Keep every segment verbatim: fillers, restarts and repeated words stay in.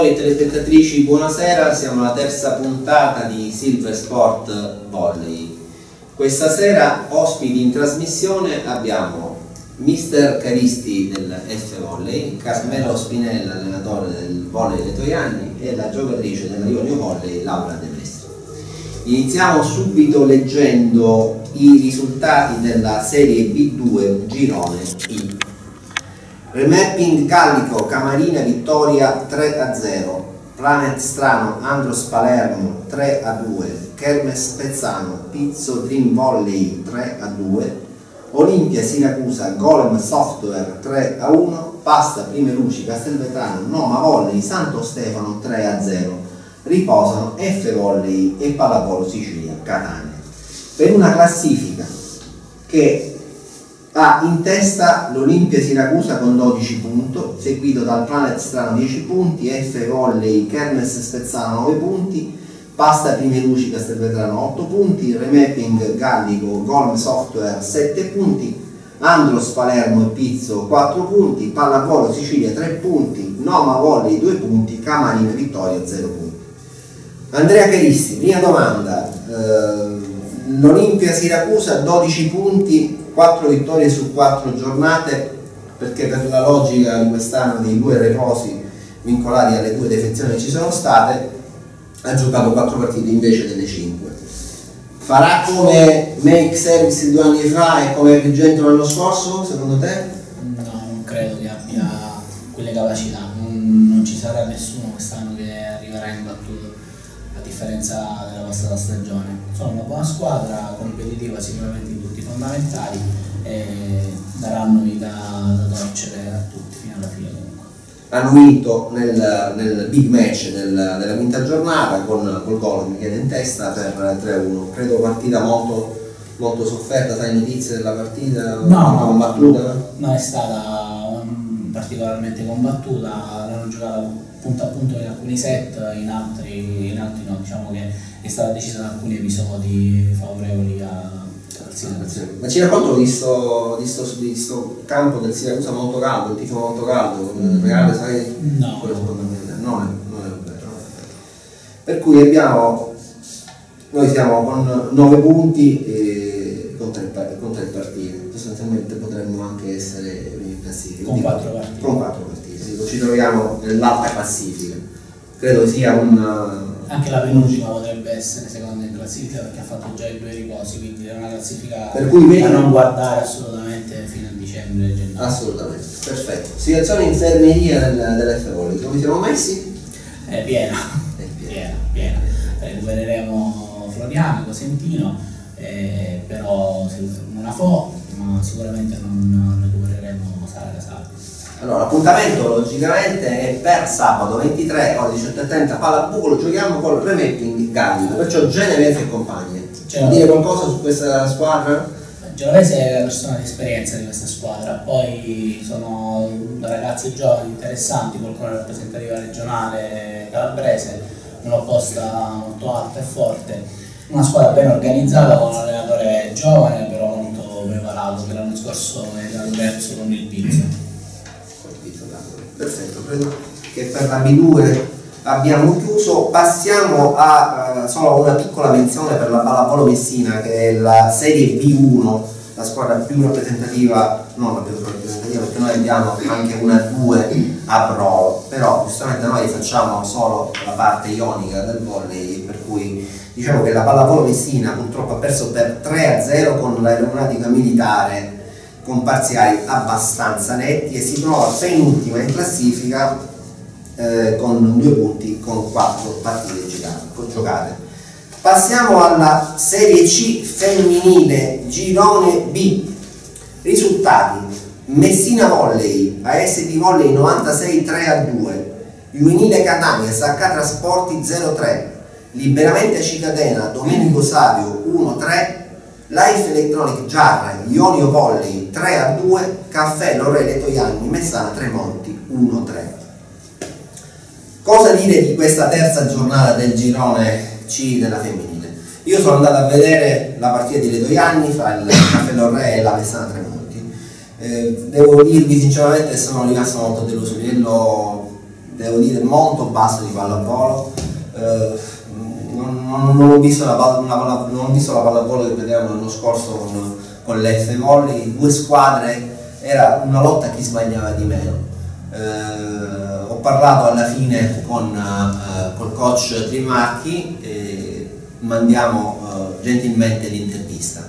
telespettatori e telespettatrici, buonasera, siamo alla terza puntata di Silver Sport Volley. Questa sera ospiti in trasmissione abbiamo mister Caristi del F Volley, Carmelo Spinella, allenatore del Volley Letojanni, e la giocatrice della Ionio Volley, Laura De Mestro. Iniziamo subito leggendo i risultati della Serie B due Girone I. Remapping Gallico Camarina Vittoria tre a zero, Planet Strano Andros Palermo tre a due, Kermes Pezzano Pizzo Dream Volley tre a due, Olimpia Siracusa Golem Software tre a uno, Pasta Prime Luci Castelvetrano Noma Volley Santo Stefano tre a zero. Riposano F Volley e Pallavolo Sicilia Catania. Per una classifica che ha in testa l'Olimpia Siracusa con dodici punti, seguito dal Planet Strano dieci punti, F Volley Kermes Spezzano nove punti, Pasta Prime Luci Castelvetrano otto punti, Remapping Gallico Golem Software sette punti, Andros Palermo e Pizzo quattro punti, Pallavolo Sicilia tre punti, Noma Volley due punti, Camarina Vittoria zero punti. Andrea Caristi, prima domanda, eh, l'Olimpia Siracusa dodici punti, quattro vittorie su quattro giornate, perché per la logica di quest'anno dei due riposi vincolati alle due defezioni che ci sono state, ha giocato quattro partite invece delle cinque. Farà come Make Service due anni fa e come Agrigento l'anno scorso, secondo te? No, non credo che abbia quelle capacità, non, non ci sarà nessuno quest'anno che arriverà imbattuto, a differenza della passata stagione. Sono una buona squadra, competitiva sicuramente in tutti i fondamentali, e daranno vita da torcere a tutti fino alla fine comunque. Hanno vinto nel, nel big match del, della quinta giornata con col gol che mi viene in testa per tre a uno. Credo partita molto, molto sofferta. Sai notizie della partita? No, combattuta? non è stata um, particolarmente combattuta, l'hanno giocata punto a punto in alcuni set, in altri, in altri no. Diciamo che è stata decisa da alcuni episodi favorevoli a Ma ci racconto di sto, di, sto, di sto campo del Siracusa molto caldo, il tifo molto caldo, mm. Reale, sai? No. Quello secondo me non è, non è vero. Per cui abbiamo, noi siamo con nove punti e con tre, con tre partite, sostanzialmente potremmo anche essere in classifica. Con quattro partite. Con quattro partite, ci troviamo nell'alta classifica. Credo sia un... Anche la penultima potrebbe essere seconda in classifica perché ha fatto già i due riposi, quindi è una classifica per cui da non guardare assolutamente fino a dicembre. Gennaio. Assolutamente, perfetto. Situazione infermeria del, dell'F Volley, come siamo messi? È piena, è piena, piena. Recupereremo Floriano, Cosentino, eh, però una fo, ma sicuramente non recupereremo Sara Casale. Allora, l'appuntamento logicamente è per sabato ventitré alle diciotto e trenta Pallabuco, lo giochiamo con Remapping Gallico, perciò Genovese e compagni. Vuoi dire qualcosa su questa squadra? Genovese è la persona di esperienza di questa squadra, poi sono ragazzi giovani, interessanti, qualcuno rappresentativa regionale calabrese, un'opposta molto alta e forte, una squadra ben organizzata con un allenatore giovane però molto preparato, che l'anno scorso era perso con il Pizzo. Perfetto, credo che per la B due abbiamo chiuso. Passiamo a uh, solo una piccola menzione per la Pallavolo Messina, che è la Serie B uno, la squadra più rappresentativa, non la più rappresentativa perché noi abbiamo anche una due a Pro, però giustamente noi facciamo solo la parte ionica del volley, per cui diciamo che la Pallavolo Messina purtroppo ha perso per tre a zero con l'aeronautica militare, con parziali abbastanza netti, e si trova penultima in classifica eh, con due punti con quattro partite giocate. Passiamo alla Serie C femminile Girone B. Risultati: Messina Volley A S D Volley novantasei tre a due, Juvenile Catania Sacca Trasporti zero tre, Liberamente Cicadena Domenico Savio uno tre, Life Electronic Giarra Ionio Volley tre a due, Caffè Lore Letojanni Messana Tremonti uno tre. Cosa dire di questa terza giornata del girone C della femminile? Io sono andato a vedere la partita di Letojanni fra il Caffè Lore e la Messana Tremonti. Eh, devo dirvi sinceramente che sono rimasto molto deluso. A livello devo dire molto basso di pallavolo. Eh, non, non, non, ho visto la, una, non ho visto la pallavolo che vedevamo l'anno scorso con, con l'F Volley, due squadre, era una lotta a chi sbagliava di meno. Eh, ho parlato alla fine con uh, col coach Trimarchi e mandiamo uh, gentilmente l'intervista.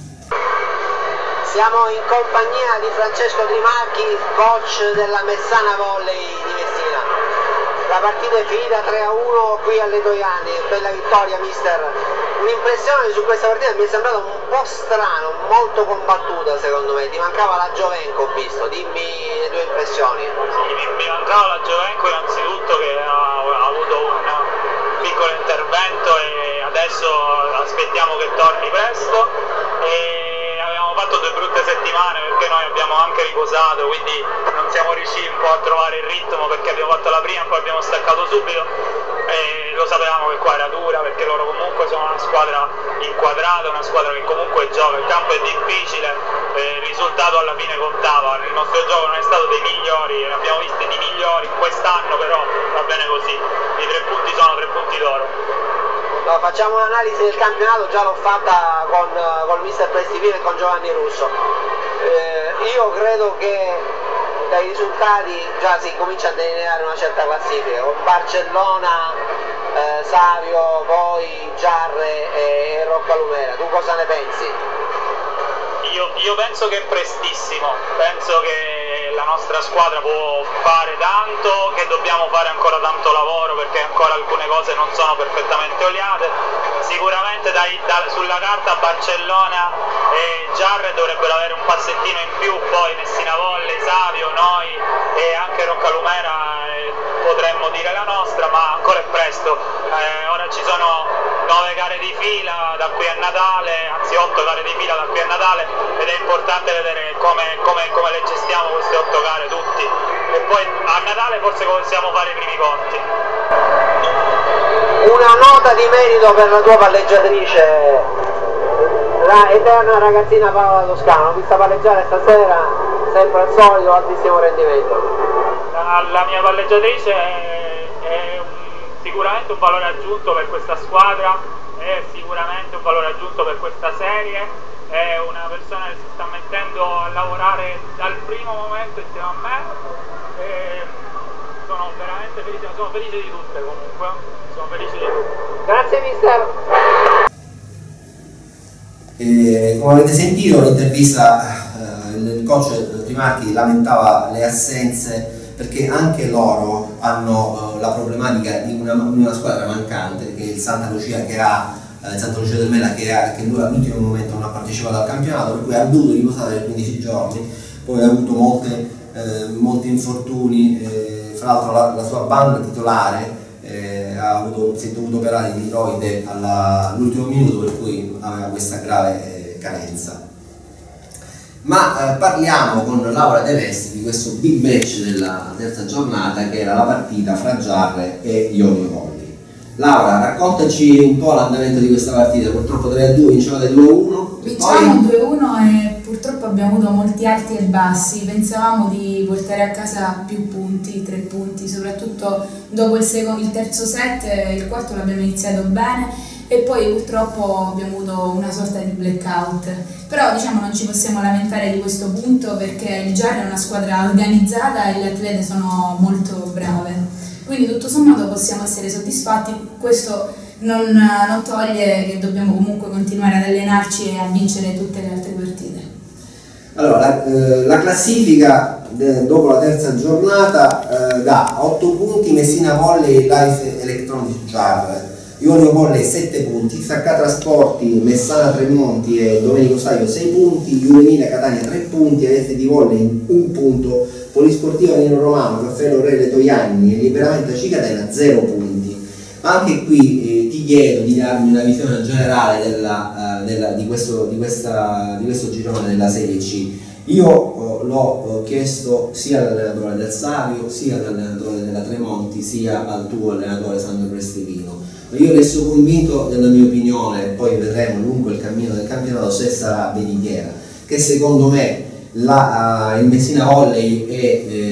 Siamo in compagnia di Francesco Trimarchi, coach della Messana Volley di Messina. La partita è finita tre a uno qui alle Toiani, bella vittoria mister. Un'impressione su questa partita mi è sembrata un po' strana, molto combattuta secondo me, ti mancava la Giovenco, ho visto, dimmi le tue impressioni. Sì, mi, mi mancava la Giovenco innanzitutto, che ha, ha avuto un piccolo intervento e adesso aspettiamo che torni presto. E abbiamo fatto due brutte settimane perché noi abbiamo anche riposato, quindi non siamo riusciti un po' a trovare il ritmo, perché abbiamo fatto la prima e poi abbiamo staccato subito e lo sapevamo che qua era dura, perché loro comunque sono una squadra inquadrata, una squadra che comunque gioca, il campo è difficile, il risultato alla fine contava, il nostro gioco non è stato dei migliori, ne abbiamo visti di migliori quest'anno, però va bene così, i tre punti sono tre punti d'oro. No, facciamo un'analisi del campionato, già l'ho fatta con, con il mister Prestivino e con Giovanni Russo. Eh, io credo che dai risultati già si comincia a delineare una certa classifica, con Barcellona, eh, Savio, voi, Giarre e Roccalumera. Tu cosa ne pensi? Io, io penso che è prestissimo, penso che la nostra squadra può fare tanto, che dobbiamo fare ancora tanto lavoro perché ancora alcune cose non sono perfettamente oliate. Sicuramente dai, da, sulla carta Barcellona e Giarre dovrebbero avere un passettino in più, poi Messina Volley, Savio, noi e anche Roccalumera eh, potremmo dire la nostra, ma ancora è presto. Eh, ora ci sono nove gare di fila da qui a Natale, anzi otto gare di fila da qui a Natale, ed è importante vedere come, come, come le gestiamo queste otto gare tutti, e poi a Natale forse possiamo fare i primi conti. Una nota di merito per la tua palleggiatrice, la eterna ragazzina Paola Toscano, l'ho vista palleggiare stasera, sempre al solito, altissimo rendimento. La, la mia palleggiatrice è, è un, sicuramente un valore aggiunto per questa squadra, è sicuramente un valore aggiunto per questa serie, è una persona che si sta mettendo a lavorare dal primo momento insieme a me e sono veramente felice, sono felice di tutte comunque, sono felice di tutte. Grazie mister. Eh, come avete sentito l'intervista, eh, il coach Trimarchi lamentava le assenze perché anche loro hanno eh, la problematica di una, una squadra mancante, che è il Santa Lucia, che ha eh, Santa Lucia del Mela, che, ha, che lui all'ultimo momento non ha partecipato al campionato, per cui ha dovuto riposare per quindici giorni, poi ha avuto molte, eh, molti infortuni, eh, fra l'altro la, la sua banda titolare eh, ha avuto, si è dovuto operare di tiroide all'ultimo minuto, per cui aveva questa grave eh, carenza. Ma eh, parliamo con Laura De Vesti di questo big match della terza giornata, che era la partita fra Giarre e Ionio Volley. Laura, raccontaci un po' l'andamento di questa partita. Purtroppo tre a due, vincevate due a uno. Vincevamo due a uno e purtroppo abbiamo avuto molti alti e bassi. Pensavamo di portare a casa più punti, tre punti, soprattutto dopo il, il terzo set, il quarto l'abbiamo iniziato bene e poi purtroppo abbiamo avuto una sorta di blackout. Però diciamo non ci possiamo lamentare di questo punto, perché il Giarre è una squadra organizzata e le atlete sono molto brave. Quindi tutto sommato possiamo essere soddisfatti. Questo non, non toglie che dobbiamo comunque continuare ad allenarci e a vincere tutte le altre partite. Allora, la, eh, la classifica de, dopo la terza giornata eh, dà otto punti Messina Volley e Life Electronics Giarre, Ionio Volley sette punti, Sacca Trasporti, Messana Tremonti e Domenico Saio sei punti, Juvenile Catania tre punti, A F D Volley un punto, Polisportiva Nino Romano, Caffè Lorele Toianni e Liberamente Cicatena zero punti. Anche qui eh, ti chiedo di darmi una visione generale della, uh, della, di, questo, di, questa, di questo girone della Serie C. Io uh, l'ho uh, chiesto sia all'allenatore del Savio, sia all'allenatore della Tremonti, sia al tuo allenatore Sandro Prestevino. Io resto convinto della mia opinione, e poi vedremo lungo il cammino del campionato se sarà veritiera, che secondo me la, uh, il Messina Volley e il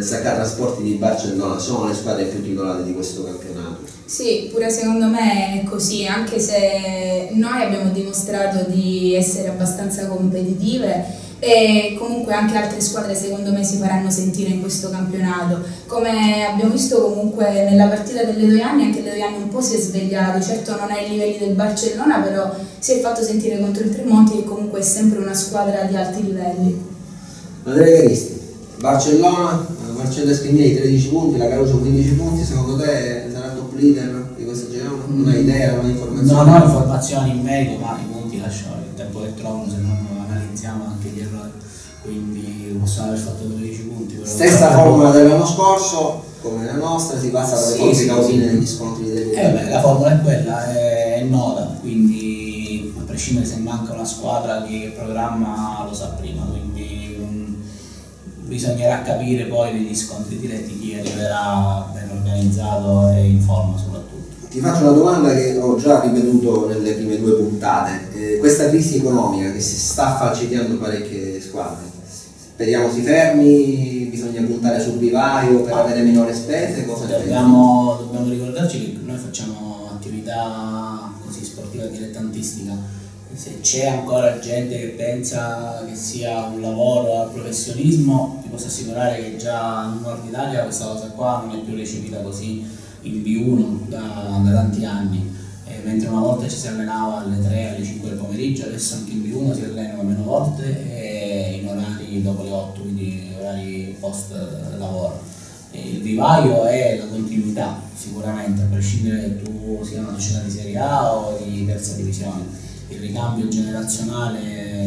S K Trasporti di Barcellona sono le squadre più titolate di questo campionato. Sì, pure secondo me è così, anche se noi abbiamo dimostrato di essere abbastanza competitive e comunque anche altre squadre secondo me si faranno sentire in questo campionato. Come abbiamo visto comunque nella partita delle Doianni, anche Ledoianni un po' si è svegliato, certo non ai livelli del Barcellona, però si è fatto sentire contro il Tremonti, che comunque è sempre una squadra di alti livelli. Andrea Caristi, Barcellona, Marcello Schignei tredici punti, la Caruso quindici punti, secondo te sarà top leader di questo girone? Non hai idea, non hai informazioni? Non ho informazioni in merito, ma i punti lascio il tempo che trovano, se non analizziamo anche gli errori, quindi possono aver fatto tredici punti. Però stessa formula dell'anno scorso, come la nostra, si passa dalle sì, fonti sì, causine sì. negli scontri degli eh beh, la formula è quella, è, è nota, quindi a prescindere se manca una squadra che programma lo sa prima, quindi um, bisognerà capire poi negli scontri diretti chi arriverà ben organizzato e in forma soprattutto. Ti faccio una domanda che ho già ripetuto nelle prime due puntate. Eh, questa crisi economica che si sta falcidiando parecchie squadre, speriamo si fermi, bisogna puntare sul vivaio per avere minore spese, cosa ne dobbiamo, dobbiamo ricordarci che noi facciamo attività così sportiva dilettantistica. Se c'è ancora gente che pensa che sia un lavoro al professionismo, ti posso assicurare che già in Nord Italia questa cosa qua non è più recepita così in B uno da, da tanti anni, e mentre una volta ci si allenava alle tre, alle cinque del pomeriggio, adesso anche in B uno si allenano meno volte e in orari dopo le otto, quindi orari post lavoro. E il vivaio è la continuità, sicuramente, a prescindere che tu sia una società di Serie A o di terza divisione. Il ricambio generazionale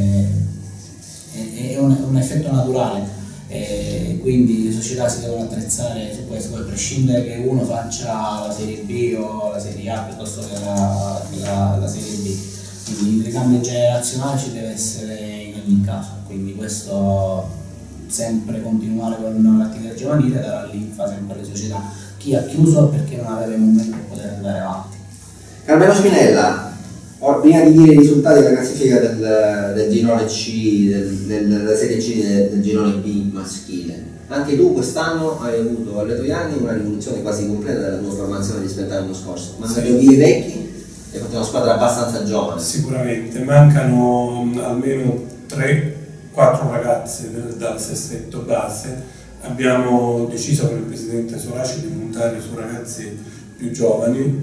è, è un, un effetto naturale. E quindi le società si devono attrezzare su questo, poi a prescindere che uno faccia la Serie B o la Serie A piuttosto che la, la, la Serie B, quindi il ricambio generazionale ci deve essere in ogni caso, quindi questo sempre continuare con l'attività giovanile darà linfa sempre alle società. Chi ha chiuso perché non aveva il momento per poter andare avanti. Carmelo Spinella, prima di dire i risultati della classifica del, del girone C, del, del, della Serie C del, del girone B maschile, anche tu quest'anno hai avuto alle Doianni una rivoluzione quasi completa della tua formazione rispetto all'anno scorso. Mancano i vecchi e fatto una squadra abbastanza giovane. Sicuramente, mancano almeno tre quattro ragazze del, dal sestetto base. Abbiamo deciso con il presidente Soraci di puntare su ragazzi più giovani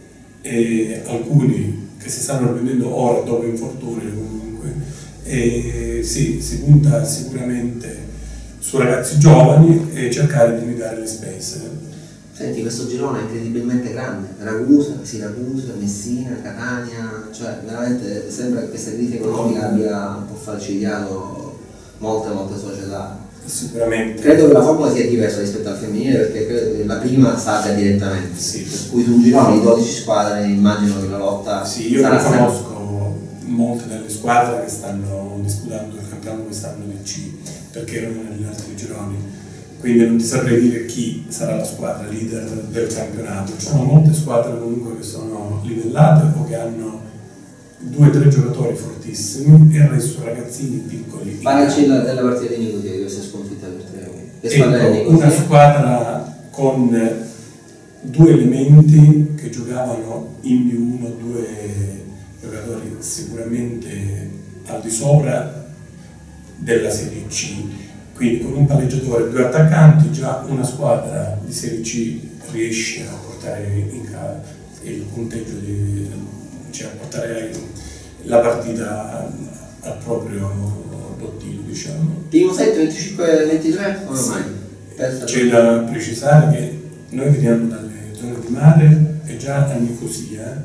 e alcuni che si stanno riprendendo ora dopo infortuni comunque, e sì, si punta sicuramente su ragazzi giovani e cercare di limitare le spese. Senti, questo girone è incredibilmente grande, Ragusa, Siracusa, Messina, Catania, cioè veramente sembra che questa crisi economica abbia un po' falcidiato molte molte società. Sicuramente. Credo che la formula sia diversa rispetto al femminile, perché credo che la prima salga direttamente, sì. Per cui su un girone di dodici squadre immagino che la lotta sì, io sarà conosco molte delle squadre che stanno disputando il campionato quest'anno del C, perché erano negli altri gironi, quindi non ti saprei dire chi sarà la squadra leader del campionato. Ci sono molte squadre comunque che sono livellate o che hanno due o tre giocatori fortissimi e il resto ragazzini piccoli. Parlaci della partita di Nicosia, di questa sconfitta per tre. Ecco, una squadra con due elementi che giocavano in B uno, due giocatori sicuramente al di sopra della Serie C, quindi con un palleggiatore e due attaccanti già una squadra di Serie C riesce a portare in casa il punteggio di, cioè a portare la partita al proprio bottino, diciamo. Primo set venticinque ventitré, come mai? C'è da precisare che noi veniamo dalle zone di mare e già a Nicosia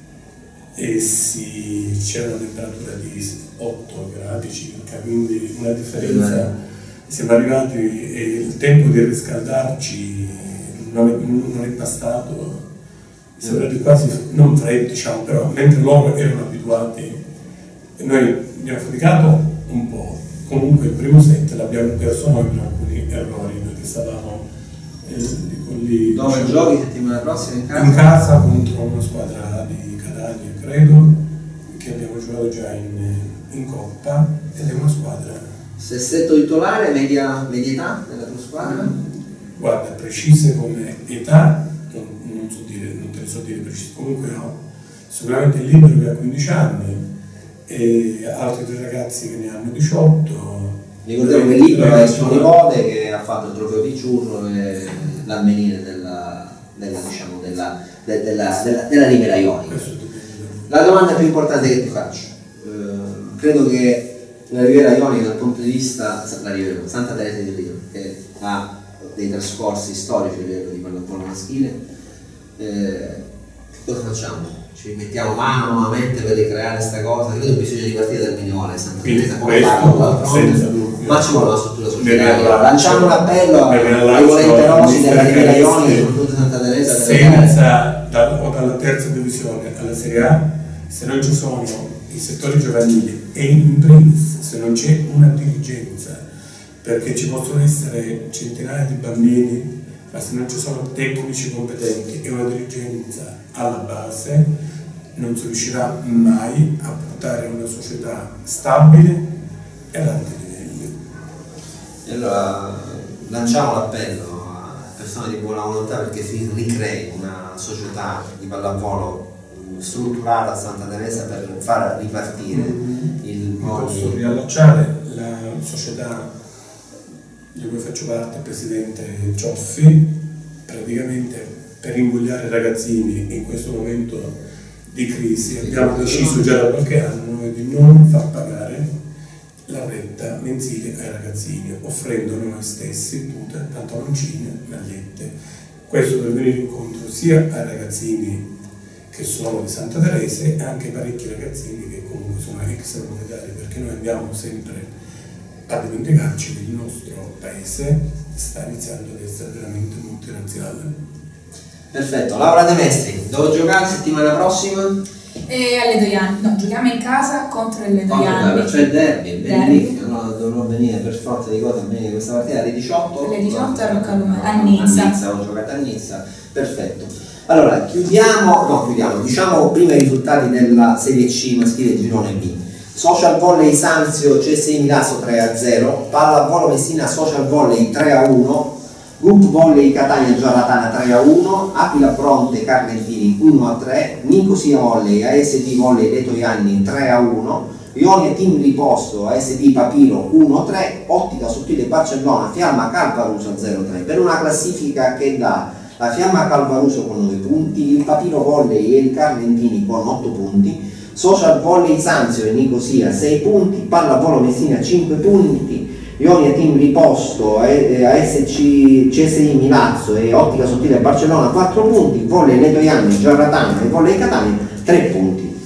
e si, c'era una temperatura di otto gradi circa, quindi una differenza. Siamo arrivati e il tempo di riscaldarci non è, non è passato, siamo arrivati quasi non freddi, diciamo, però mentre loro erano abituati e noi abbiamo faticato un po'. Comunque il primo set l'abbiamo perso noi per alcuni errori, perché stavamo eh, lì. Dove diciamo, giochi settimana prossima in casa? In casa contro una squadra di Catania, credo, che abbiamo giocato già in, in Coppa, ed è una squadra. Sessetto titolare, media, media età della tua squadra? guarda, precise come età, non, non so dire, non te ne so dire precise, comunque no, sicuramente il libero che ha quindici anni e altri tre ragazzi che ne hanno diciotto. Ricordiamo che il libero è suo nipote che ha fatto il trofeo Picciurro e l'ammenire della, della, diciamo, della, della, della, della, della Riviera Ionica. La domanda più importante che ti faccio, eh, credo che la Riviera Ionica dal punto di vista, la Riviera, Santa Teresa di Rio, che ha dei trascorsi storici a livello di pallavolo maschile, eh, cosa facciamo? Ci mettiamo mano nuovamente per ricreare questa cosa? Credo che bisogna ripartire dal minore, Santa Teresa come parla, senza dubbio, ma ci vuole una struttura societaria. Lanciamo un appello ai volenterosi della Riviera Ionica, soprattutto Santa Teresa, senza da, o dalla terza divisione alla Serie A, se non ci sono i settori giovanili e in primis se non c'è una dirigenza, perché ci possono essere centinaia di bambini, ma se non ci sono tecnici competenti e una dirigenza alla base, non si riuscirà mai a portare una società stabile e ad alti livelli. E allora lanciamo l'appello a persone di buona volontà perché si ricrei una società di pallavolo strutturata a Santa Teresa per far ripartire mm-hmm. il posso riallacciare la società di cui faccio parte, presidente Cioffi, praticamente per invogliare i ragazzini in questo momento di crisi abbiamo deciso già da qualche anno di non far pagare la retta mensile ai ragazzini, offrendo noi stessi tute, pantaloncine, magliette. Questo per venire incontro sia ai ragazzini che sono di Santa Teresa e anche parecchi ragazzini che comunque sono extracomunitari, perché noi andiamo sempre a dimenticarci che il nostro paese sta iniziando ad essere veramente multinazionale. Perfetto, Laura De Mestri, dove giocare settimana prossima? E alle Doianni, no, giochiamo in casa contro le Doianni. Cioè il derby, bellissimo, no, dovrò venire per forza di cose a venire questa partita alle diciotto. Alle diciotto a Roccalumare, a Nizza. A Nizza, ho giocato a Nizza, perfetto. Allora, chiudiamo, no chiudiamo, diciamo prima i risultati della Serie C maschile girone B. Social Volley Sanzio C S I Milazzo tre a zero, Pallavolo Messina Social Volley tre a uno, Group Volley Catania Giarratana tre a uno, Aquila Bronte Carmentini uno a tre, Nicosia Volley A S D Volley Letoianni tre a uno, Ionia Team Riposto A S D Papiro uno a tre, Ottica Sottile Barcellona Fiamma Calvaruso zero a tre, per una classifica che dà la Fiamma Calvaruso con nove punti, il Papiro Volley e il Carmentini con otto punti, Social Volley Sanzio e Nicosia sei punti, Pallavolo Messina cinque punti, Ionia Team Riposto, A S C C S I Milazzo e Ottica Sottile Barcellona quattro punti, Volley Letoianni, Giarratana e Volley Catania tre punti.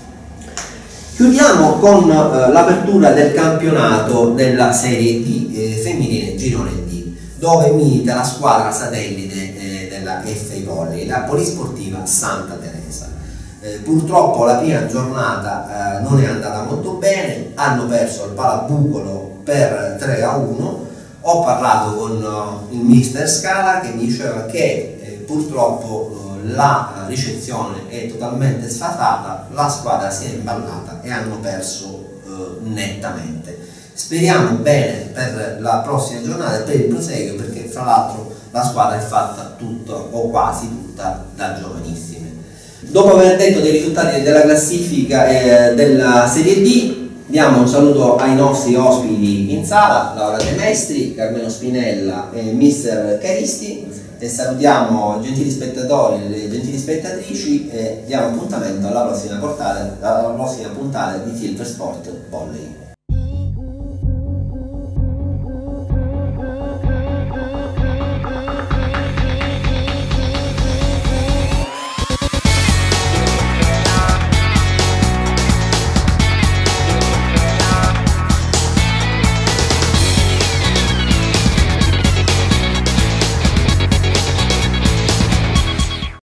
Chiudiamo con eh, l'apertura del campionato della Serie D eh, femminile girone D, dove milita la squadra satellite eh, della F I Volley, la Polisportiva Santa Teresa. Eh, purtroppo la prima giornata eh, non è andata molto bene, hanno perso il Palabucolo per tre a uno. Ho parlato con uh, il mister Scala che mi diceva che eh, purtroppo uh, la ricezione è totalmente sfasata, la squadra si è imballata e hanno perso uh, nettamente. Speriamo bene per la prossima giornata e per il proseguo, perché fra l'altro la squadra è fatta tutta o quasi tutta da giovanissime. Dopo aver detto dei risultati della classifica eh, della Serie D, diamo un saluto ai nostri ospiti in sala, Laura De Mestri, Carmelo Spinella e mister Caristi, e salutiamo i gentili spettatori e le gentili spettatrici e diamo appuntamento alla prossima, portata, alla prossima puntata di Silver Sport Volley.